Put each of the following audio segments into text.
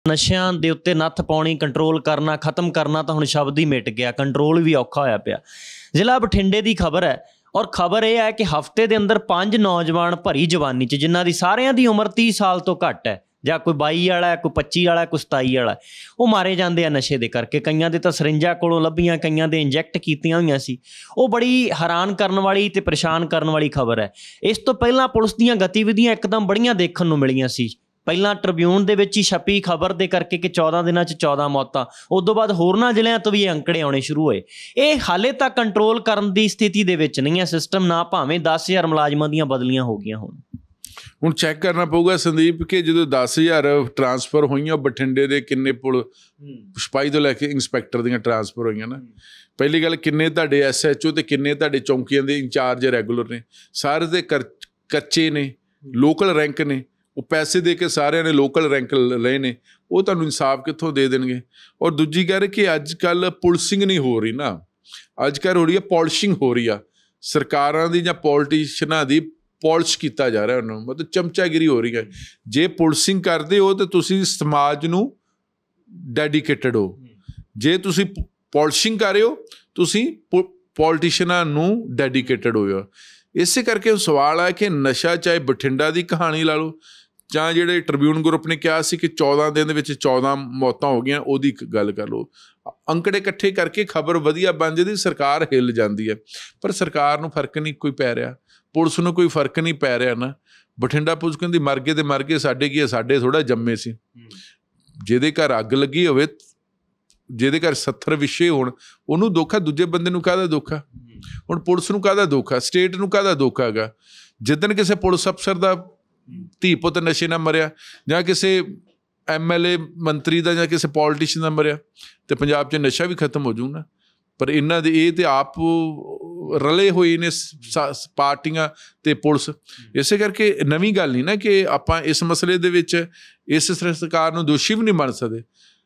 ਨਸ਼ਿਆਂ ਦੇ ਉੱਤੇ ਨੱਥ ਪਾਉਣੀ, ਕੰਟਰੋਲ ਕਰਨਾ, ਖਤਮ ਕਰਨਾ ਤਾਂ ਹੁਣ ਸ਼ਬਦ ਹੀ ਮਿਟ ਗਿਆ, ਕੰਟਰੋਲ ਵੀ ਔਖਾ ਹੋਇਆ ਪਿਆ। ਜ਼ਿਲ੍ਹਾ ਬਠਿੰਡੇ ਦੀ ਖਬਰ ਹੈ ਔਰ ਖਬਰ ਇਹ ਹੈ ਕਿ ਹਫ਼ਤੇ ਦੇ ਅੰਦਰ 5 ਨੌਜਵਾਨ ਭਰੀ ਜਵਾਨੀ 'ਚ, ਜਿਨ੍ਹਾਂ ਦੀ ਸਾਰਿਆਂ ਦੀ ਉਮਰ 30 ਸਾਲ ਤੋਂ ਘੱਟ ਹੈ, ਜਾਂ ਕੋਈ 22 ਵਾਲਾ, ਕੋਈ 25 ਵਾਲਾ, ਕੋਈ 27 ਵਾਲਾ, ਉਹ ਮਾਰੇ ਜਾਂਦੇ ਆ ਨਸ਼ੇ ਦੇ ਕਰਕੇ। ਕਈਆਂ ਦੇ ਤਾਂ ਸਰਿੰਜਾਂ ਕੋਲੋਂ ਲੱਭੀਆਂ, ਕਈਆਂ ਦੇ ਇੰਜੈਕਟ ਕੀਤੀਆਂ ਹੋਈਆਂ ਸੀ। ਉਹ ਬੜੀ ਹੈਰਾਨ ਕਰਨ ਵਾਲੀ ਤੇ ਪਰੇਸ਼ਾਨ ਕਰਨ ਵਾਲੀ ਖਬਰ ਹੈ। ਇਸ ਤੋਂ ਪਹਿਲਾਂ ਪੁਲਿਸ ਦੀਆਂ ਗਤੀਵਿਧੀਆਂ ਇੱਕਦਮ ਬੜੀਆਂ ਦੇਖਣ ਨੂੰ ਮਿਲੀਆਂ ਸੀ। ਪਹਿਲਾਂ ਟ੍ਰਿਬਿਊਨ ਦੇ ਵਿੱਚ ਹੀ ਛਪੀ ਖਬਰ ਦੇ ਕਰਕੇ ਕਿ 14 ਦਿਨਾਂ 'ਚ 14 ਮੌਤਾਂ, ਉਸ ਤੋਂ ਬਾਅਦ ਹੋਰਨਾਂ ਜ਼ਿਲ੍ਹਿਆਂ ਤੋਂ ਵੀ ਇਹ ਅੰਕੜੇ ਆਉਣੇ ਸ਼ੁਰੂ ਹੋਏ। ਇਹ ਹਾਲੇ ਤੱਕ ਕੰਟਰੋਲ ਕਰਨ ਦੀ ਸਥਿਤੀ ਦੇ ਵਿੱਚ ਨਹੀਂ ਹੈ ਸਿਸਟਮ, ਨਾ ਭਾਵੇਂ 10,000 ਮੁਲਾਜ਼ਮਾਂ ਦੀਆਂ ਬਦਲੀਆਂ ਹੋ ਗਈਆਂ ਹੁਣ ਚੈੱਕ ਕਰਨਾ ਪਊਗਾ ਸੰਦੀਪ ਕਿ ਜਦੋਂ 10,000 ਟਰਾਂਸਫਰ ਹੋਈਆਂ, ਬਠਿੰਡੇ ਦੇ ਕਿੰਨੇ ਪੁਲ ਸਿਪਾਹੀ ਤੋਂ ਲੈ ਕੇ ਇੰਸਪੈਕਟਰ ਦੀਆਂ ਟਰਾਂਸਫਰ ਹੋਈਆਂ ਨਾ। ਪਹਿਲੀ ਗੱਲ, ਕਿੰਨੇ ਤੁਹਾਡੇ SHO ਤੇ ਕਿੰਨੇ ਤੁਹਾਡੇ ਚੌਂਕੀਆਂ ਦੇ ਇੰਚਾਰਜ ਰੈਗੂਲਰ ਨੇ? ਸਾਰੇ ਦੇ ਕੱਚੇ ਨੇ, ਲੋਕਲ ਰੈਂਕ ਨੇ। ਉਹ ਪੈਸੇ ਦੇ ਕੇ ਸਾਰਿਆਂ ਨੇ ਲੋਕਲ ਰੈਂਕ ਲਏ ਨੇ, ਉਹ ਤੁਹਾਨੂੰ ਇਨਸਾਫ ਕਿੱਥੋਂ ਦੇ ਦੇਣਗੇ? ਔਰ ਦੂਜੀ ਗੱਲ ਕਿ ਅੱਜ ਕੱਲ੍ਹ ਪੁਲਿਸਿੰਗ ਨਹੀਂ ਹੋ ਰਹੀ ਨਾ, ਅੱਜ ਕੱਲ੍ਹ ਹੋ ਰਹੀ ਹੈ ਪੋਲਿਸ਼ਿੰਗ ਹੋ ਰਹੀ ਆ ਸਰਕਾਰਾਂ ਦੀ ਜਾਂ ਪੋਲੀਟੀਸ਼ੀਅਨਾਂ ਦੀ। ਪੋਲਿਸ਼ ਕੀਤਾ ਜਾ ਰਿਹਾ ਉਹਨਾਂ ਨੂੰ, ਮਤਲਬ ਚਮਚਾਗਿਰੀ ਹੋ ਰਹੀ ਹੈ। ਜੇ ਪੁਲਿਸਿੰਗ ਕਰਦੇ ਹੋ ਤਾਂ ਤੁਸੀਂ ਸਮਾਜ ਨੂੰ ਡੈਡੀਕੇਟਡ ਹੋ, ਜੇ ਤੁਸੀਂ ਪੋਲਿਸ਼ਿੰਗ ਕਰ ਰਹੇ ਹੋ ਤੁਸੀਂ ਪੋਲੀਟੀਸ਼ੀਅਨਾਂ ਨੂੰ ਡੈਡੀਕੇਟਡ ਹੋ। ਇਸੇ ਕਰਕੇ ਸਵਾਲ ਹੈ ਕਿ ਨਸ਼ਾ, ਚਾਹੇ ਬਠਿੰਡਾ ਦੀ ਕਹਾਣੀ ਲਾ ਲਓ ਜਾਂ ਜਿਹੜੇ ਟ੍ਰਿਬਿਊਨ ਗਰੁੱਪ ਨੇ ਕਿਹਾ ਸੀ ਕਿ 14 ਦਿਨ ਦੇ ਵਿੱਚ 14 ਮੌਤਾਂ ਹੋ ਗਈਆਂ, ਉਹਦੀ ਗੱਲ ਕਰ ਲਓ। ਅੰਕੜੇ ਇਕੱਠੇ ਕਰਕੇ ਖਬਰ ਵਧੀਆ ਬਣ ਜਾਂਦੀ, ਸਰਕਾਰ ਹਿੱਲ ਜਾਂਦੀ ਹੈ। ਪਰ ਸਰਕਾਰ ਨੂੰ ਫਰਕ ਨਹੀਂ ਕੋਈ ਪੈ ਰਿਹਾ, ਪੁਲਿਸ ਨੂੰ ਕੋਈ ਫਰਕ ਨਹੀਂ ਪੈ ਰਿਹਾ ਨਾ। ਬਠਿੰਡਾ ਪੁਲਿਸ ਕਹਿੰਦੀ ਮਰ ਗਏ ਤੇ ਮਰ ਗਏ, ਸਾਡੇ ਕੀ ਹੈ, ਸਾਡੇ ਥੋੜ੍ਹਾ ਜੰਮੇ ਸੀ। ਜਿਹਦੇ ਘਰ ਅੱਗ ਲੱਗੀ ਹੋਵੇ, ਜਿਹਦੇ ਘਰ 70 ਵਿਸ਼ੇ ਹੋਣ, ਉਹਨੂੰ ਦੁੱਖ ਆ, ਦੂਜੇ ਬੰਦੇ ਨੂੰ ਕਾਹਦਾ ਦੁੱਖ ਆ? ਹੁਣ ਪੁਲਿਸ ਨੂੰ ਕਾਹਦਾ ਦੁੱਖ ਆ? ਸਟੇਟ ਨੂੰ ਕਾਹਦਾ ਦੁੱਖ ਹੈਗਾ? ਜਿੱਦਣ ਕਿਸੇ ਪੁਲਿਸ ਅਫਸਰ ਦਾ ਧੀ ਪੁੱਤ ਨਸ਼ੇ ਨਾਲ ਮਰਿਆ, ਜਾਂ ਕਿਸੇ MLA ਮੰਤਰੀ ਦਾ, ਜਾਂ ਕਿਸੇ ਪੋਲੀਟੀਸ਼ੀਅਨ ਦਾ ਮਰਿਆ, ਤੇ ਪੰਜਾਬ 'ਚ ਨਸ਼ਾ ਵੀ ਖਤਮ ਹੋ ਜੂ ਨਾ। ਪਰ ਇਹਨਾਂ ਦੇ ਇਹ ਤੇ ਆਪ ਰਲੇ ਹੋਏ ਨੇ ਪਾਰਟੀਆਂ ਤੇ ਪੁਲਿਸ। ਇਸੇ ਕਰਕੇ ਨਵੀਂ ਗੱਲ ਨਹੀਂ ਨਾ ਕਿ ਆਪਾਂ ਇਸ ਮਸਲੇ ਦੇ ਵਿੱਚ ਇਸ ਸਰਕਾਰ ਨੂੰ ਦੋਸ਼ੀ ਵੀ ਨਹੀਂ ਮੰਨ ਸਕਦੇ।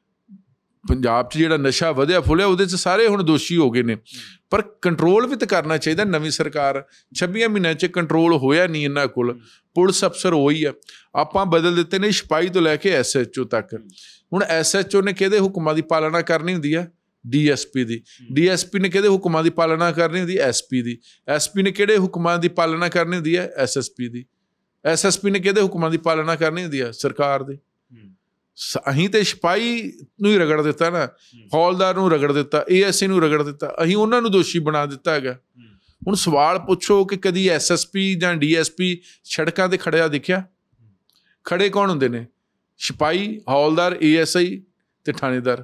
ਪੰਜਾਬ 'ਚ ਜਿਹੜਾ ਨਸ਼ਾ ਵਧਿਆ ਫੁੱਲਿਆ, ਉਹਦੇ 'ਚ ਸਾਰੇ ਹੁਣ ਦੋਸ਼ੀ ਹੋ ਗਏ ਨੇ। ਪਰ ਕੰਟਰੋਲ ਵੀ ਤਾਂ ਕਰਨਾ ਚਾਹੀਦਾ। ਨਵੀਂ ਸਰਕਾਰ 26 ਮਹੀਨਿਆਂ 'ਚ ਕੰਟਰੋਲ ਹੋਇਆ ਨਹੀਂ ਇਹਨਾਂ ਕੋਲ। ਪੁਲਿਸ ਅਫਸਰ ਉਹੀ ਆ, ਆਪਾਂ ਬਦਲ ਦਿੱਤੇ ਨੇ ਸਿਪਾਹੀ ਤੋਂ ਲੈ ਕੇ SHO ਤੱਕ। ਹੁਣ SHO ਨੇ ਕਿਹਦੇ ਹੁਕਮਾਂ ਦੀ ਪਾਲਣਾ ਕਰਨੀ ਹੁੰਦੀ ਆ? DSP ਦੀ। DSP ਨੇ ਕਿਹਦੇ ਹੁਕਮਾਂ ਦੀ ਪਾਲਣਾ ਕਰਨੀ ਹੁੰਦੀ? SP ਦੀ। SP ਨੇ ਕਿਹੜੇ ਹੁਕਮਾਂ ਦੀ ਪਾਲਣਾ ਕਰਨੀ ਹੁੰਦੀ ਹੈ? SSP ਦੀ। SSP ਨੇ ਕਿਹਦੇ ਹੁਕਮਾਂ ਦੀ ਪਾਲਣਾ ਕਰਨੀ ਹੁੰਦੀ ਹੈ? ਸਰਕਾਰ ਦੀ। ਅਸੀਂ ਤੇ ਸਿਪਾਹੀ ਨੂੰ ਹੀ ਰਗੜ ਦਿੱਤਾ ਨਾ, ਹੌਲਦਾਰ ਨੂੰ ਰਗੜ ਦਿੱਤਾ, ASA ਨੂੰ ਰਗੜ ਦਿੱਤਾ, ਅਸੀਂ ਉਹਨਾਂ ਨੂੰ ਦੋਸ਼ੀ ਬਣਾ ਦਿੱਤਾ ਹੈਗਾ। ਹੁਣ ਸਵਾਲ ਪੁੱਛੋ ਕਿ ਕਦੀ SSP ਜਾਂ DSP ਸੜਕਾਂ ਤੇ ਖੜਿਆ ਦਿਖਿਆ? ਖੜੇ ਕੌਣ ਹੁੰਦੇ ਨੇ? ਸਿਪਾਹੀ, ਹੌਲਦਾਰ, ASI ਤੇ ਥਾਣੇਦਾਰ।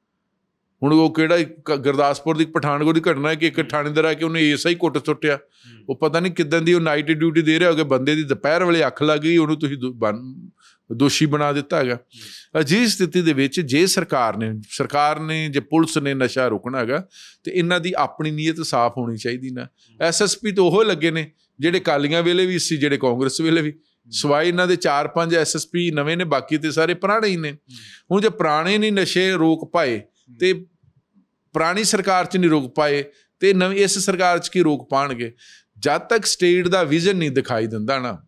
ਹੁਣ ਉਹ ਕਿਹੜਾ ਗੁਰਦਾਸਪੁਰ ਦੀ ਪਠਾਨਕੋਟ ਦੀ ਘਟਨਾ ਹੈ ਕਿ ਇੱਕ ਥਾਣੇਦਾਰ ਆ ਕੇ ਉਹਨੇ ASI ਕੁੱਟ ਸੁੱਟਿਆ। ਉਹ ਪਤਾ ਨਹੀਂ ਕਿੱਦਾਂ ਦੀ ਉਹ ਨਾਈਟ ਡਿਊਟੀ ਦੇ ਰਿਹਾ ਹੋਵੇ, ਬੰਦੇ ਦੀ ਦੁਪਹਿਰ ਵੇਲੇ ਅੱਖ ਲੱਗ ਗਈ, ਉਹਨੂੰ ਤੁਸੀਂ ਦੋਸ਼ੀ ਬਣਾ ਦਿੱਤਾ ਹੈਗਾ। ਅਜਿਹੀ ਸਥਿਤੀ ਦੇ ਵਿੱਚ ਜੇ ਸਰਕਾਰ ਨੇ ਜੇ ਪੁਲਿਸ ਨੇ ਨਸ਼ਾ ਰੋਕਣਾ ਹੈਗਾ ਤੇ ਇਹਨਾਂ ਦੀ ਆਪਣੀ ਨੀਅਤ ਸਾਫ਼ ਹੋਣੀ ਚਾਹੀਦੀ ਨਾ। SSP ਤਾਂ ਉਹ ਲੱਗੇ ਨੇ ਜਿਹੜੇ ਅਕਾਲੀਆਂ ਵੇਲੇ ਵੀ ਸੀ, ਜਿਹੜੇ ਕਾਂਗਰਸ ਵੇਲੇ ਵੀ, ਸਵਾਏ ਇਹਨਾਂ ਦੇ 4-5 SSP ਨਵੇਂ ਨੇ, ਬਾਕੀ ਤੇ ਸਾਰੇ ਪੁਰਾਣੇ ਹੀ ਨੇ। ਹੁਣ ਜੇ ਪੁਰਾਣੇ ਨਹੀਂ ਨਸ਼ੇ ਰੋਕ ਪਾਏ ਤੇ ਪੁਰਾਣੀ ਸਰਕਾਰ 'ਚ ਨਹੀਂ ਰੋਕ ਪਾਏ ਤੇ ਨਵੀਂ ਇਸ ਸਰਕਾਰ 'ਚ ਕੀ ਰੋਕ ਪਾਉਣਗੇ? ਜਦ ਤੱਕ ਸਟੇਟ ਦਾ ਵਿਜ਼ਨ ਨਹੀਂ ਦਿਖਾਈ ਦਿੰਦਾ ਨਾ,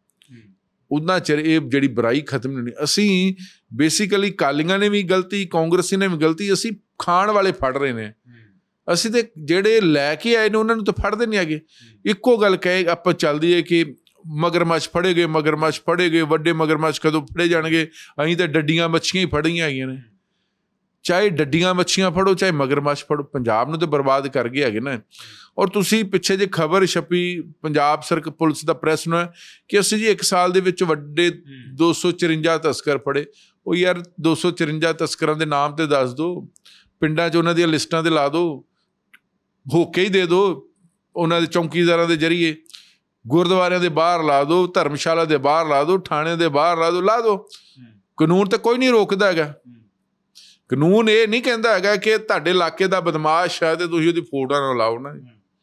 ਉਨਾ ਚਿਰ ਇਹ ਜਿਹੜੀ ਬੁਰਾਈ ਖਤਮ ਨਹੀਂ ਹੋਣੀ। ਅਸੀਂ ਬੇਸਿਕਲੀ ਅਕਾਲੀਆਂ ਨੇ ਵੀ ਗਲਤੀ, ਕਾਂਗਰਸੀ ਨੇ ਵੀ ਗਲਤੀ, ਅਸੀਂ ਖਾਣ ਵਾਲੇ ਫੜ ਰਹੇ ਨੇ। ਅਸੀਂ ਤੇ ਜਿਹੜੇ ਲੈ ਕੇ ਆਏ ਨੇ ਉਹਨਾਂ ਨੂੰ ਤਾਂ ਫੜਦੇ ਨਹੀਂ ਹੈਗੇ। ਇੱਕੋ ਗੱਲ ਕਹੇ ਆਪਾਂ ਚੱਲਦੀ ਹੈ ਕਿ ਮਗਰਮੱਛ ਫੜੇ ਗਏ, ਮਗਰਮੱਛ ਫੜੇ ਗਏ, ਵੱਡੇ ਮਗਰਮੱਛ ਕਦੋਂ ਫੜੇ ਜਾਣਗੇ? ਅਸੀਂ ਤਾਂ ਡੱਡੀਆਂ ਮੱਛੀਆਂ ਹੀ ਫੜੀਆਂ ਹੈਗੀਆਂ ਨੇ। ਚਾਹੇ ਡੱਡੀਆਂ ਮੱਛੀਆਂ ਫੜੋ, ਚਾਹੇ ਮਗਰਮੱਛ ਫੜੋ, ਪੰਜਾਬ ਨੂੰ ਤਾਂ ਬਰਬਾਦ ਕਰ ਗਏ ਹੈਗੇ ਨਾ। ਔਰ ਤੁਸੀਂ ਪਿੱਛੇ ਜੇ ਖਬਰ ਛਪੀ ਪੰਜਾਬ ਪੁਲਿਸ ਦਾ ਪ੍ਰੈਸ ਨੂੰ ਕਿ ਅਸੀਂ ਜੀ 1 ਸਾਲ ਦੇ ਵਿੱਚ ਵੱਡੇ 254 ਤਸਕਰ ਫੜੇ। ਉਹ ਯਾਰ 254 ਤਸਕਰਾਂ ਦੇ ਨਾਮ ਤੇ ਦੱਸ ਦਿਓ, ਪਿੰਡਾਂ 'ਚ ਉਹਨਾਂ ਦੀਆਂ ਲਿਸਟਾਂ ਤੇ ਲਾ ਦਿਓ, ਹੋਕੇ ਹੀ ਦੇ ਦਿਓ ਉਹਨਾਂ ਦੇ ਚੌਂਕੀਦਾਰਾਂ ਦੇ ਜ਼ਰੀਏ, ਗੁਰਦੁਆਰਿਆਂ ਦੇ ਬਾਹਰ ਲਾ ਦਿਓ, ਧਰਮਸ਼ਾਲਾ ਦੇ ਬਾਹਰ ਲਾ ਦਿਓ, ਥਾਣੇ ਦੇ ਬਾਹਰ ਲਾ ਦਿਓ। ਕਾਨੂੰਨ ਤਾਂ ਕੋਈ ਨਹੀਂ ਰੋਕਦਾ ਹੈਗਾ। ਕਾਨੂੰਨ ਇਹ ਨਹੀਂ ਕਹਿੰਦਾ ਹੈਗਾ ਕਿ ਤੁਹਾਡੇ ਇਲਾਕੇ ਦਾ ਬਦਮਾਸ਼ ਹੈ ਤੇ ਤੁਸੀਂ ਉਹਦੀ ਫੋਟੋ ਨਾ ਲਾਓ ਨਾ।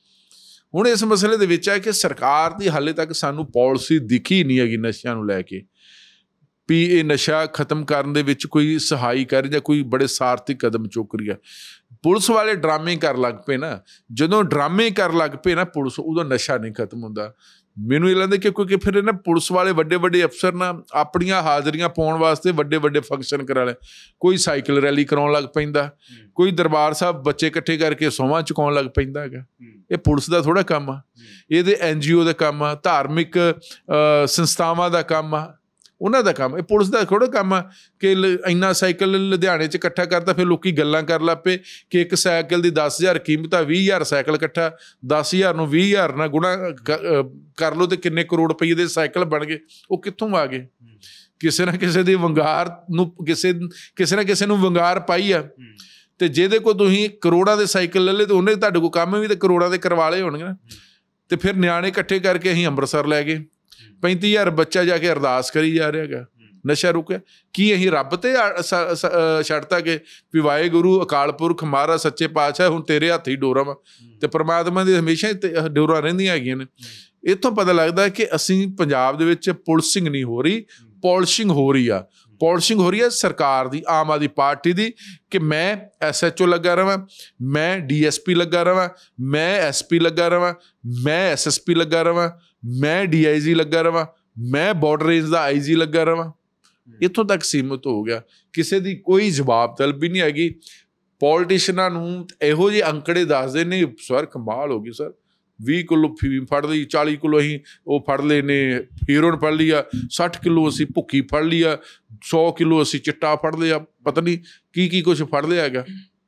ਹੁਣ ਇਸ ਮਸਲੇ ਦੇ ਵਿੱਚ ਹੈ ਕਿ ਸਰਕਾਰ ਦੀ ਹਾਲੇ ਤੱਕ ਸਾਨੂੰ ਪਾਲਿਸੀ ਦਿਖੀ ਨਹੀਂ ਹੈਗੀ ਨਸ਼ਿਆਂ ਨੂੰ ਲੈ ਕੇ, ਵੀ ਇਹ ਨਸ਼ਾ ਖਤਮ ਕਰਨ ਦੇ ਵਿੱਚ ਕੋਈ ਸਹਾਈ ਕਰ ਜਾਂ ਕੋਈ ਬੜੇ ਸਾਰਥਿਕ ਕਦਮ ਚੁੱਕ ਰਹੀ ਹੈ। ਪੁਲਿਸ ਵਾਲੇ ਡਰਾਮੇ ਕਰਨ ਲੱਗ ਪਏ ਨਾ, ਜਦੋਂ ਡਰਾਮੇ ਕਰਨ ਲੱਗ ਪਏ ਨਾ ਪੁਲਿਸ, ਉਦੋਂ ਨਸ਼ਾ ਨਹੀਂ ਖਤਮ ਹੁੰਦਾ। ਮੈਨੂੰ ਇਹ ਲੱਗਦਾ ਕਿ ਕਿਉਂਕਿ ਫਿਰ ਨਾ ਪੁਲਿਸ ਵਾਲੇ ਵੱਡੇ ਵੱਡੇ ਅਫਸਰ ਨਾ ਆਪਣੀਆਂ ਹਾਜ਼ਰੀਆਂ ਪਾਉਣ ਵਾਸਤੇ ਵੱਡੇ ਵੱਡੇ ਫੰਕਸ਼ਨ ਕਰਾ ਲੈ, ਕੋਈ ਸਾਈਕਲ ਰੈਲੀ ਕਰਾਉਣ ਲੱਗ ਪੈਂਦਾ, ਕੋਈ ਦਰਬਾਰ ਸਾਹਿਬ ਬੱਚੇ ਇਕੱਠੇ ਕਰਕੇ ਸਹੁੰਆਂ ਚੁਕਾਉਣ ਲੱਗ ਪੈਂਦਾ ਹੈਗਾ। ਇਹ ਪੁਲਿਸ ਦਾ ਥੋੜ੍ਹਾ ਕੰਮ ਆ, ਇਹਦੇ NGO ਦਾ ਕੰਮ ਆ, ਧਾਰਮਿਕ ਸੰਸਥਾਵਾਂ ਦਾ ਕੰਮ ਆ, ਉਹਨਾਂ ਦਾ ਕੰਮ। ਇਹ ਪੁਲਿਸ ਦਾ ਥੋੜ੍ਹਾ ਕੰਮ ਆ ਕਿ ਇੰਨਾ ਸਾਈਕਲ ਲੁਧਿਆਣੇ 'ਚ ਇਕੱਠਾ ਕਰਦਾ। ਫਿਰ ਲੋਕੀ ਗੱਲਾਂ ਕਰਨ ਲੱਗ ਪਏ ਕਿ ਇੱਕ ਸਾਈਕਲ ਦੀ 10,000 ਕੀਮਤ ਆ, 20,000 ਸਾਈਕਲ ਇਕੱਠਾ, 10,000 ਨੂੰ 20,000 ਨਾਲ ਗੁਣਾ ਕਰ ਲਓ ਤੇ ਕਿੰਨੇ ਕਰੋੜ ਰੁਪਏ ਦੇ ਸਾਈਕਲ ਬਣ ਗਏ। ਉਹ ਕਿੱਥੋਂ ਆ ਗਏ? ਕਿਸੇ ਨਾ ਕਿਸੇ ਦੀ ਵੰਗਾਰ ਨੂੰ, ਕਿਸੇ ਨਾ ਕਿਸੇ ਨੂੰ ਵੰਗਾਰ ਪਾਈ ਆ। ਤੇ ਜਿਹਦੇ ਕੋਲ ਤੁਸੀਂ ਕਰੋੜਾਂ ਦੇ ਸਾਈਕਲ ਲੈ ਲਏ ਤੇ ਉਹਨੇ ਤੁਹਾਡੇ ਕੋਲ ਕੰਮ ਵੀ ਤੇ ਕਰੋੜਾਂ ਦੇ ਕਰਵਾ ਲਏ ਹੋਣਗੇ ਨਾ। ਤੇ ਫਿਰ ਨਿਆਣੇ ਇਕੱਠੇ ਕਰਕੇ ਅਸੀਂ ਅੰਮ੍ਰਿਤਸਰ ਲੈ ਗਏ, 35,000 ਬੱਚਾ ਜਾ ਕੇ ਅਰਦਾਸ ਕਰੀ ਜਾ ਰਿਹਾ ਹੈਗਾ, ਨਸ਼ਾ ਰੁਕਿਆ। ਕੀ ਅਸੀਂ ਰੱਬ ਤੇ ਛੱਡਤਾ ਕਿ ਵੀ ਵਾਹਿਗੁਰੂ ਅਕਾਲ ਪੁਰਖ ਮਹਾਰਾਜ ਸੱਚੇ ਪਾਤਸ਼ਾਹ ਹੁਣ ਤੇਰੇ ਹੱਥ ਹੀ ਡੋਰਾ ਵਾ, ਤੇ ਪਰਮਾਤਮਾ ਦੀ ਹਮੇਸ਼ਾ ਡੋਰਾ ਰਹਿੰਦੀਆਂ ਹੈਗੀਆਂ ਨੇ। ਇੱਥੋਂ ਪਤਾ ਲੱਗਦਾ ਕਿ ਅਸੀਂ ਪੰਜਾਬ ਦੇ ਵਿੱਚ ਪੁਲਿਸਿੰਗ ਨਹੀਂ ਹੋ ਰਹੀ, ਪੋਲਿਸ਼ਿੰਗ ਹੋ ਰਹੀ ਆ। ਪੋਲਿਸ਼ਿੰਗ ਹੋ ਰਹੀ ਹੈ ਸਰਕਾਰ ਦੀ, ਆਮ ਆਦਮੀ ਪਾਰਟੀ ਦੀ, ਕਿ ਮੈਂ SHO ਲੱਗਾ ਰਹਾਂ, ਮੈਂ DSP ਲੱਗਾ ਰਹਾਂ, ਮੈਂ SP ਲੱਗਾ ਰਹਾਂ, ਮੈਂ SSP ਲੱਗਾ ਰਹਾਂ, ਮੈਂ DIG ਲੱਗਾ ਰਹਾਂ, ਮੈਂ ਬਾਰਡਰ ਰੇਂਜ ਦਾ IG ਲੱਗਾ ਰਹਾਂ। ਇੱਥੋਂ ਤੱਕ ਸੀਮਿਤ ਹੋ ਗਿਆ, ਕਿਸੇ ਦੀ ਕੋਈ ਜਵਾਬ ਤਲਬੀ ਨਹੀਂ ਹੈਗੀ। ਪੋਲੀਟੀਸ਼ੀਅਨਾਂ ਨੂੰ ਇਹੋ ਜਿਹੇ ਅੰਕੜੇ ਦੱਸਦੇ ਨੇ, ਸਰ ਕਮਾਲ ਹੋ ਗਈ ਸਰ, 20 ਕਿਲੋ ਫੀਮ ਫੜ ਲਈ, 40 ਕਿਲੋ ਅਸੀਂ ਉਹ ਫੜ ਲਏ ਨੇ, ਹੀਰੋਇਨ ਫੜ ਲਈ ਆ, 60 ਕਿਲੋ ਅਸੀਂ ਭੁੱਕੀ ਫੜ ਲਈ ਆ, 100 ਕਿਲੋ ਅਸੀਂ ਚਿੱਟਾ ਫੜ ਲਿਆ, ਪਤਾ ਨਹੀਂ ਕੀ ਕੁਛ ਫੜ ਲਿਆ ਹੈਗਾ।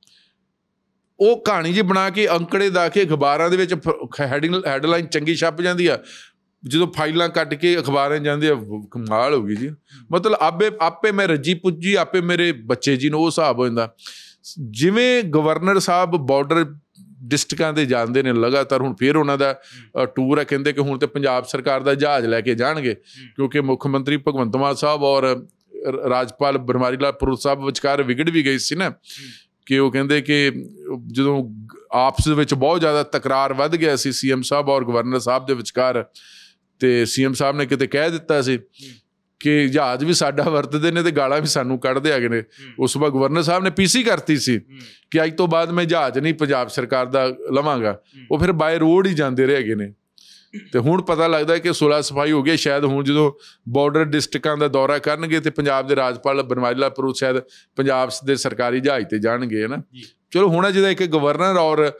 ਉਹ ਕਹਾਣੀ ਜੀ ਬਣਾ ਕੇ ਅੰਕੜੇ ਦਾ ਕੇ ਅਖਬਾਰਾਂ ਦੇ ਵਿੱਚ ਹੈਡਲਾਈਨ ਚੰਗੀ ਛਪ ਜਾਂਦੀ ਆ, ਜਦੋਂ ਫਾਈਲਾਂ ਕੱਢ ਕੇ ਅਖਬਾਰਾਂ ਜਾਂਦੇ ਆ, ਕਮਾਲ ਹੋ ਗਈ ਜੀ। ਮਤਲਬ ਆਪੇ ਮੈਂ ਰੱਜੀ ਪੁੱਜੀ, ਆਪੇ ਮੇਰੇ ਬੱਚੇ ਜੀ ਨੂੰ ਉਹ ਹਿਸਾਬ ਹੋ ਜਾਂਦਾ। ਜਿਵੇਂ ਗਵਰਨਰ ਸਾਹਿਬ ਬਾਰਡਰ ਡਿਸਟ੍ਰਿਕਾਂ ਦੇ ਜਾਂਦੇ ਨੇ ਲਗਾਤਾਰ, ਹੁਣ ਫਿਰ ਉਹਨਾਂ ਦਾ ਟੂਰ ਹੈ, ਕਹਿੰਦੇ ਕਿ ਹੁਣ ਤੇ ਪੰਜਾਬ ਸਰਕਾਰ ਦਾ ਜਹਾਜ਼ ਲੈ ਕੇ ਜਾਣਗੇ, ਕਿਉਂਕਿ ਮੁੱਖ ਮੰਤਰੀ ਭਗਵੰਤ ਮਾਨ ਸਾਹਿਬ ਔਰ ਰਾਜਪਾਲ ਬਨਵਾਰੀ ਲਾਲ ਪੁਰੋਹਿਤ ਸਾਹਿਬ ਵਿਚਕਾਰ ਵਿਗੜ ਵੀ ਗਈ ਸੀ ਨਾ, ਕਿ ਉਹ ਕਹਿੰਦੇ ਕਿ ਜਦੋਂ ਆਪਸ ਵਿੱਚ ਬਹੁਤ ਜ਼ਿਆਦਾ ਤਕਰਾਰ ਵੱਧ ਗਿਆ ਸੀ CM ਸਾਹਿਬ ਔਰ ਗਵਰਨਰ ਸਾਹਿਬ ਦੇ ਵਿਚਕਾਰ, ਤੇ CM ਸਾਹਿਬ ਨੇ ਕਿਤੇ ਕਹਿ ਦਿੱਤਾ ਸੀ ਕਿ ਜਹਾਜ਼ ਵੀ ਸਾਡਾ ਵਰਤਦੇ ਨੇ ਤੇ ਗਾਲਾਂ ਵੀ ਸਾਨੂੰ ਕੱਢਦੇ ਹੈਗੇ ਨੇ। ਉਸ ਤੋਂ ਬਾਅਦ ਗਵਰਨਰ ਸਾਹਿਬ ਨੇ PC ਕਰਤੀ ਸੀ ਕਿ ਅੱਜ ਤੋਂ ਬਾਅਦ ਮੈਂ ਜਹਾਜ਼ ਨਹੀਂ ਪੰਜਾਬ ਸਰਕਾਰ ਦਾ ਲਵਾਂਗਾ। ਉਹ ਫਿਰ ਬਾਏ ਰੋਡ ਹੀ ਜਾਂਦੇ ਰਹੇ ਹੈਗੇ ਨੇ। ਤੇ ਹੁਣ ਪਤਾ ਲੱਗਦਾ ਕਿ ਸੁਲ੍ਹਾ ਸਫਾਈ ਹੋ ਗਈ। ਸ਼ਾਇਦ ਹੁਣ ਜਦੋਂ ਬਾਰਡਰ ਡਿਸਟ੍ਰਿਕਾਂ ਦਾ ਦੌਰਾ ਕਰਨਗੇ ਤੇ ਪੰਜਾਬ ਦੇ ਰਾਜਪਾਲ ਬਨਵਾਰੀ ਲਾਲ ਪੁਰੋਹਿਤ ਸ਼ਾਇਦ ਪੰਜਾਬ ਦੇ ਸਰਕਾਰੀ ਜਹਾਜ਼ ਤੇ ਜਾਣਗੇ, ਹੈ ਨਾ। ਚਲੋ ਹੁਣ ਜਿਹਦਾ ਇੱਕ ਗਵਰਨਰ ਔਰ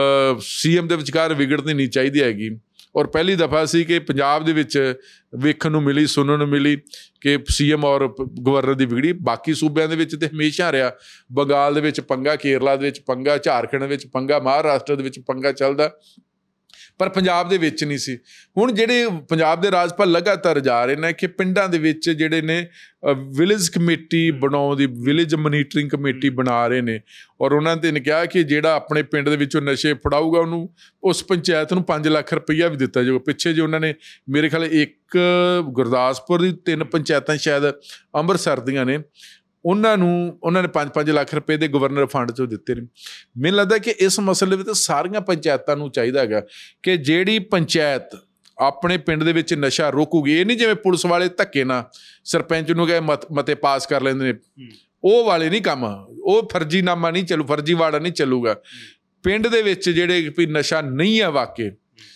CM ਦੇ ਵਿਚਕਾਰ ਵਿਗੜਨੀ ਨਹੀਂ ਚਾਹੀਦੀ ਹੈਗੀ। ਔਰ ਪਹਿਲੀ ਦਫਾ ਸੀ ਕਿ ਪੰਜਾਬ ਦੇ ਵਿੱਚ ਵੇਖਣ ਨੂੰ ਮਿਲੀ, ਸੁਣਨ ਨੂੰ ਮਿਲੀ ਕਿ CM ਔਰ ਗਵਰਨਰ ਦੀ ਵਿਗੜੀ। ਬਾਕੀ ਸੂਬਿਆਂ ਦੇ ਵਿੱਚ ਤੇ ਹਮੇਸ਼ਾ ਰਿਹਾ, ਬੰਗਾਲ ਦੇ ਵਿੱਚ ਪੰਗਾ, ਕੇਰਲਾ ਦੇ ਵਿੱਚ ਪੰਗਾ, ਝਾਰਖੰਡ ਵਿੱਚ ਪੰਗਾ, ਮਹਾਰਾਸ਼ਟਰ ਦੇ ਵਿੱਚ ਪੰਗਾ ਚੱਲਦਾ, ਪਰ ਪੰਜਾਬ ਦੇ ਵਿੱਚ ਨਹੀਂ ਸੀ। ਹੁਣ ਜਿਹੜੇ ਪੰਜਾਬ ਦੇ ਰਾਜਪਾਲ ਲਗਾਤਾਰ ਜਾ ਰਹੇ ਨੇ ਕਿ ਪਿੰਡਾਂ ਦੇ ਵਿੱਚ ਜਿਹੜੇ ਨੇ ਵਿਲੇਜ ਕਮੇਟੀ ਬਣਾਉਣ ਦੀ, ਵਿਲੇਜ ਮੋਨੀਟਰਿੰਗ ਕਮੇਟੀ ਬਣਾ ਰਹੇ ਨੇ, ਔਰ ਉਹਨਾਂ ਨੇ ਕਿਹਾ ਕਿ ਜਿਹੜਾ ਆਪਣੇ ਪਿੰਡ ਦੇ ਵਿੱਚੋਂ ਨਸ਼ੇ ਫੜਾਊਗਾ ਉਹਨੂੰ, ਉਸ ਪੰਚਾਇਤ ਨੂੰ 5 ਲੱਖ ਰੁਪਈਆ ਵੀ ਦਿੱਤਾ ਜਾਊਗਾ। ਪਿੱਛੇ ਜੇ ਉਹਨਾਂ ਨੇ ਮੇਰੇ ਖਿਆਲ ਇੱਕ ਗੁਰਦਾਸਪੁਰ ਦੀ 3 ਪੰਚਾਇਤਾਂ ਸ਼ਾਇਦ ਅੰਮ੍ਰਿਤਸਰ ਦੀਆਂ ਨੇ, ਉਹਨਾਂ ਨੇ 5-5 ਲੱਖ ਰੁਪਏ ਦੇ ਗਵਰਨਰ ਫੰਡ 'ਚੋਂ ਦਿੱਤੇ ਨੇ। ਮੈਨੂੰ ਲੱਗਦਾ ਕਿ ਇਸ ਮਸਲੇ ਵਿੱਚ ਸਾਰੀਆਂ ਪੰਚਾਇਤਾਂ ਨੂੰ ਚਾਹੀਦਾ ਹੈਗਾ ਕਿ ਜਿਹੜੀ ਪੰਚਾਇਤ ਆਪਣੇ ਪਿੰਡ ਦੇ ਵਿੱਚ ਨਸ਼ਾ ਰੋਕੂਗੀ, ਇਹ ਨਹੀਂ ਜਿਵੇਂ ਪੁਲਿਸ ਵਾਲੇ ਧੱਕੇ ਨਾਲ ਸਰਪੰਚ ਨੂੰ ਕਹੇ ਮਤੇ ਪਾਸ ਕਰ ਲੈਂਦੇ ਨੇ, ਉਹ ਵਾਲੇ ਨਹੀਂ ਕੰਮ। ਉਹ ਫਰਜ਼ੀਨਾਮਾ ਨਹੀਂ ਚੱਲੂ, ਫਰਜ਼ੀਵਾੜਾ ਨਹੀਂ ਚੱਲੂਗਾ। ਪਿੰਡ ਦੇ ਵਿੱਚ ਜਿਹੜੇ ਵੀ ਨਸ਼ਾ ਨਹੀਂ ਹੈ ਵਾਕਿਆ,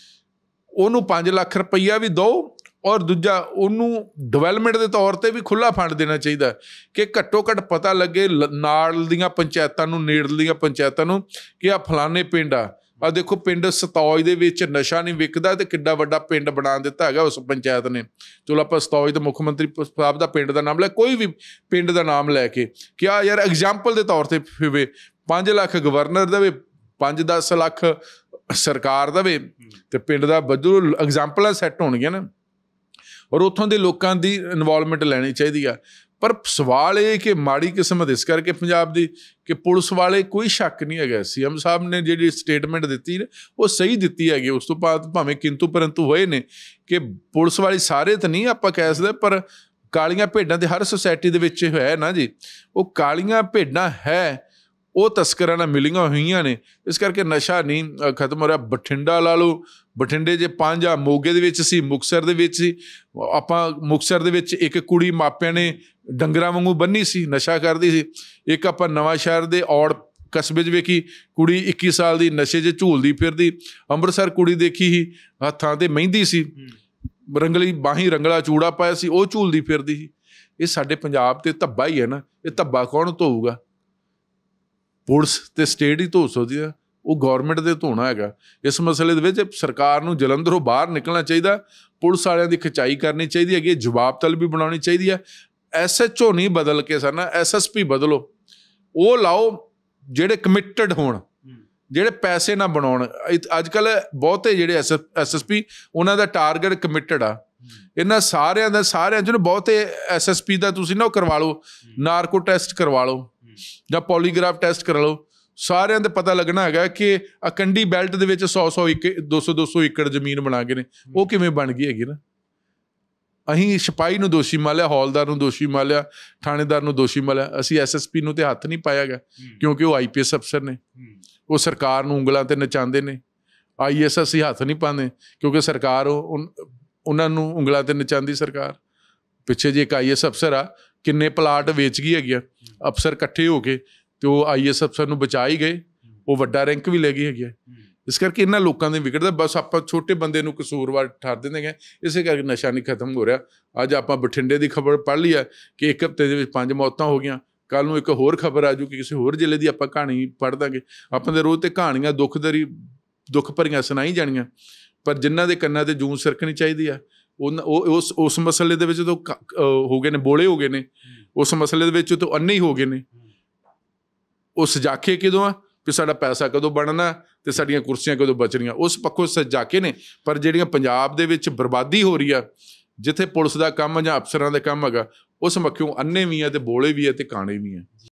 ਉਹਨੂੰ 5 ਲੱਖ ਰੁਪਈਆ ਵੀ ਦਿਓ, ਔਰ ਦੂਜਾ ਉਹਨੂੰ ਡਿਵੈਲਪਮੈਂਟ ਦੇ ਤੌਰ 'ਤੇ ਵੀ ਖੁੱਲ੍ਹਾ ਫੰਡ ਦੇਣਾ ਚਾਹੀਦਾ ਕਿ ਘੱਟੋ ਘੱਟ ਪਤਾ ਲੱਗੇ ਨਾਲ ਦੀਆਂ ਪੰਚਾਇਤਾਂ ਨੂੰ, ਨੇੜਲੀਆਂ ਪੰਚਾਇਤਾਂ ਨੂੰ, ਕਿ ਆਹ ਫਲਾਣੇ ਪਿੰਡ ਆ ਦੇਖੋ ਪਿੰਡ ਸਤੌਜ ਦੇ ਵਿੱਚ ਨਸ਼ਾ ਨਹੀਂ ਵਿਕਦਾ, ਤੇ ਕਿੱਡਾ ਵੱਡਾ ਪਿੰਡ ਬਣਾ ਦਿੱਤਾ ਹੈਗਾ ਉਸ ਪੰਚਾਇਤ ਨੇ। ਚਲੋ ਆਪਾਂ ਸਤੌਜ ਦੇ ਮੁੱਖ ਮੰਤਰੀ ਸਾਹਿਬ ਦਾ ਪਿੰਡ ਦਾ ਨਾਮ ਲੈ, ਕੋਈ ਵੀ ਪਿੰਡ ਦਾ ਨਾਮ ਲੈ ਕੇ ਕਿ ਆ ਯਾਰ ਐਗਜ਼ਾਮਪਲ ਦੇ ਤੌਰ 'ਤੇ ਹੋਵੇ, 5 ਲੱਖ ਗਵਰਨਰ ਦੇਵੇ, 5-10 ਲੱਖ ਸਰਕਾਰ ਦੇਵੇ, ਤੇ ਪਿੰਡ ਦਾ ਵੱਧੂ ਐਗਜ਼ਾਮਪਲਾਂ ਸੈੱਟ ਹੋਣਗੀਆਂ ਨਾ। ਔਰ ਉੱਥੋਂ ਦੇ ਲੋਕਾਂ ਦੀ ਇਨਵੋਲਵਮੈਂਟ ਲੈਣੀ ਚਾਹੀਦੀ ਆ। ਪਰ ਸਵਾਲ ਇਹ ਕਿ ਮਾੜੀ ਕਿਸਮਤ ਇਸ ਕਰਕੇ ਪੰਜਾਬ ਦੀ ਕਿ ਪੁਲਿਸ ਵਾਲੇ, ਕੋਈ ਸ਼ੱਕ ਨਹੀਂ ਹੈਗਾ, CM ਸਾਹਿਬ ਨੇ ਜਿਹੜੀ ਸਟੇਟਮੈਂਟ ਦਿੱਤੀ ਉਹ ਸਹੀ ਦਿੱਤੀ ਹੈਗੀ। ਉਸ ਤੋਂ ਬਾਅਦ ਭਾਵੇਂ ਕਿੰਤੂ ਪਰੰਤੂ ਹੋਏ ਨੇ ਕਿ ਪੁਲਿਸ ਵਾਲੇ ਸਾਰੇ ਤਾਂ ਨਹੀਂ ਆਪਾਂ ਕਹਿ ਸਕਦੇ, ਪਰ ਕਾਲੀਆਂ ਭੇਡਾਂ ਤੇ ਹਰ ਸੁਸਾਇਟੀ ਦੇ ਵਿੱਚ ਹੈ ਨਾ ਜੀ। ਉਹ ਕਾਲੀਆਂ ਭੇਡਾਂ ਹੈ, ਉਹ ਤਸਕਰਾਂ ਨਾਲ ਮਿਲੀਆਂ ਹੋਈਆਂ ਨੇ, ਇਸ ਕਰਕੇ ਨਸ਼ਾ ਨਹੀਂ ਖਤਮ ਹੋ ਰਿਹਾ। ਬਠਿੰਡਾ ਲਾ ਲਓ, ਬਠਿੰਡੇ 'ਚ 5 ਆ, ਮੋਗੇ ਦੇ ਵਿੱਚ ਸੀ, ਮੁਕਤਸਰ ਦੇ ਵਿੱਚ ਸੀ। ਆਪਾਂ ਮੁਕਤਸਰ ਦੇ ਵਿੱਚ ਇੱਕ ਕੁੜੀ ਮਾਪਿਆਂ ਨੇ ਡੰਗਰਾਂ ਵਾਂਗੂ ਬੰਨੀ ਸੀ, ਨਸ਼ਾ ਕਰਦੀ ਸੀ। ਇੱਕ ਆਪਾਂ ਨਵਾਂ ਸ਼ਹਿਰ ਦੇ ਔੜ ਕਸਬੇ 'ਚ ਵੇਖੀ ਕੁੜੀ 21 ਸਾਲ ਦੀ ਨਸ਼ੇ 'ਚ ਝੂਲਦੀ ਫਿਰਦੀ। ਅੰਮ੍ਰਿਤਸਰ ਕੁੜੀ ਦੇਖੀ ਸੀ, ਹੱਥਾਂ 'ਤੇ ਮਹਿੰਦੀ ਸੀ। ਰੰਗਲੀ ਬਾਹੀਂ ਰੰਗਲਾ ਚੂੜਾ ਪਾਇਆ ਸੀ, ਉਹ ਝੂਲਦੀ ਫਿਰਦੀ ਸੀ। ਇਹ ਸਾਡੇ ਪੰਜਾਬ ਤੇ ਧੱਬਾ ਹੀ ਹੈ ਨਾ। ਇਹ ਧੱਬਾ ਕੌਣ ਧੋਊਗਾ? ਪੁਲਿਸ ਤੇ ਸਟੇਟ ਹੀ ਧੋ ਸਕਦੀ ਆ, ਉਹ ਗੌਰਮੈਂਟ ਦੇ ਧੋਣਾ ਹੈਗਾ। ਇਸ ਮਸਲੇ ਦੇ ਵਿੱਚ ਸਰਕਾਰ ਨੂੰ ਜਲੰਧਰੋਂ ਬਾਹਰ ਨਿਕਲਣਾ ਚਾਹੀਦਾ, ਪੁਲਿਸ ਵਾਲਿਆਂ ਦੀ ਖਿਚਾਈ ਕਰਨੀ ਚਾਹੀਦੀ ਹੈਗੀ, ਜਵਾਬ ਤਲਬੀ ਬਣਾਉਣੀ ਚਾਹੀਦੀ ਹੈ। SHO ਨਹੀਂ ਬਦਲ ਕੇ ਨਾ SSP ਬਦਲੋ, ਉਹ ਲਾਓ ਜਿਹੜੇ ਕਮਿਟਡ ਹੋਣ, ਜਿਹੜੇ ਪੈਸੇ ਨਾ ਬਣਾਉਣ। ਅੱਜ ਕੱਲ੍ਹ ਬਹੁਤੇ ਜਿਹੜੇ SSP ਉਹਨਾਂ ਦਾ ਟਾਰਗੇਟ ਕਮਿਟਡ ਆ। ਇਹਨਾਂ ਸਾਰਿਆਂ ਚ ਬਹੁਤੇ SSP ਦਾ ਤੁਸੀਂ ਨਾ ਉਹ ਕਰਵਾ ਲਓ, ਨਾਰਕੋ ਟੈਸਟ ਕਰਵਾ ਲਓ ਜਾਂ ਪੋਲੀਗ੍ਰਾਫ ਟੈਸਟ ਕਰਾ ਲਓ। ਸਾਰਿਆਂ ਦੇ ਪਤਾ ਲੱਗਣਾ ਹੈਗਾ ਕਿ ਅਕੰਡੀ ਬੈਲਟ ਦੇ ਵਿੱਚ 100 200 ਏਕੜ ਜ਼ਮੀਨ ਬਣਾ ਕੇ ਨੇ। ਉਹ ਕਿਵੇਂ ਬਣ ਗਈ ਹੈਗੀ ਨਾ। ਅਸੀਂ ਸਿਪਾਹੀ ਨੂੰ ਦੋਸ਼ੀ ਮਾਲਿਆ, ਹੌਲਦਾਰ ਨੂੰ ਦੋਸ਼ੀ ਮਾਲਿਆ, ਥਾਣੇਦਾਰ ਨੂੰ ਦੋਸ਼ੀ ਮਾਲਿਆ। ਅਸੀਂ SSP ਨੂੰ ਤੇ ਹੱਥ ਨਹੀਂ ਪਾਇਆ ਗਿਆ, ਕਿਉਂਕਿ ਉਹ IPS ਅਫਸਰ ਨੇ, ਉਹ ਸਰਕਾਰ ਨੂੰ ਉਂਗਲਾਂ ਤੇ ਨਚਾਉਂਦੇ ਨੇ। IAS ਅਸੀਂ ਹੱਥ ਨਹੀਂ ਪਾਉਂਦੇ, ਕਿਉਂਕਿ ਸਰਕਾਰ ਉਹਨਾਂ ਨੂੰ ਉਂਗਲਾਂ ਤੇ ਨਚਾਉਂਦੀ ਸਰਕਾਰ। ਪਿੱਛੇ ਜੇ ਇੱਕ IAS ਅਫਸਰ ਆ, ਕਿੰਨੇ ਪਲਾਟ ਵੇਚ ਗਈ ਹੈਗੀ ਆ ਅਫਸਰ ਇਕੱਠੇ ਹੋ ਕੇ, ਤੇ ਉਹ IAS ਅਫਸਰ ਨੂੰ ਬਚਾ ਹੀ ਗਏ, ਉਹ ਵੱਡਾ ਰੈਂਕ ਵੀ ਲੈ ਗਈ ਹੈਗੀ ਆ। ਇਸ ਕਰਕੇ ਇਹਨਾਂ ਲੋਕਾਂ ਦੇ ਵਿਗੜਦਾ, ਬਸ ਆਪਾਂ ਛੋਟੇ ਬੰਦੇ ਨੂੰ ਕਸੂਰਵਾਰ ਠਾਰ ਦਿੰਦੇ ਗਏ, ਇਸੇ ਕਰਕੇ ਨਸ਼ਾ ਨਹੀਂ ਖਤਮ ਹੋ ਰਿਹਾ। ਅੱਜ ਆਪਾਂ ਬਠਿੰਡੇ ਦੀ ਖਬਰ ਪੜ੍ਹ ਲਈ ਹੈ ਕਿ 1 ਹਫ਼ਤੇ ਦੇ ਵਿੱਚ 5 ਮੌਤਾਂ ਹੋ ਗਈਆਂ। ਕੱਲ੍ਹ ਨੂੰ ਇੱਕ ਹੋਰ ਖਬਰ ਆ ਜੂਗੀ ਕਿਸੇ ਹੋਰ ਜ਼ਿਲ੍ਹੇ ਦੀ, ਆਪਾਂ ਕਹਾਣੀ ਪੜ੍ਹ ਦਾਂਗੇ। ਆਪਾਂ ਦੇ ਰੋਜ਼ ਤੇ ਕਹਾਣੀਆਂ ਦੁੱਖ ਭਰੀਆਂ ਸੁਣਾਈ ਜਾਣੀਆਂ, ਪਰ ਜਿਨ੍ਹਾਂ ਦੇ ਕੰਨਾਂ ਤੇ ਜੂੰ ਸਰਕਣੀ ਚਾਹੀਦੀ ਆ, ਉਸ ਮਸਲੇ ਦੇ ਵਿੱਚ ਤੋਂ ਹੋ ਗਏ ਨੇ, ਬੋਲੇ ਹੋ ਗਏ ਨੇ। ਉਸ ਮਸਲੇ ਦੇ ਵਿੱਚ ਤੋਂ ਅੰਨੇ ਹੀ ਹੋ ਗਏ ਨੇ। ਉਹ ਸਜਾਖੇ ਕਦੋਂ ਆ ਵੀ ਸਾਡਾ ਪੈਸਾ ਕਦੋਂ ਬਣਨਾ ਤੇ ਸਾਡੀਆਂ ਕੁਰਸੀਆਂ ਕਦੋਂ ਬਚਣੀਆਂ, ਉਸ ਪੱਖੋਂ ਸਜਾਕੇ ਨੇ। ਪਰ ਜਿਹੜੀਆਂ ਪੰਜਾਬ ਦੇ ਵਿੱਚ ਬਰਬਾਦੀ ਹੋ ਰਹੀ ਆ, ਜਿੱਥੇ ਪੁਲਿਸ ਦਾ ਕੰਮ ਜਾਂ ਅਫਸਰਾਂ ਦਾ ਕੰਮ ਹੈਗਾ, ਉਸ ਪੱਖੋਂ ਅੰਨੇ ਵੀ ਆ ਤੇ ਬੋਲੇ ਵੀ ਆ ਤੇ ਕਾਣੇ ਵੀ ਆ।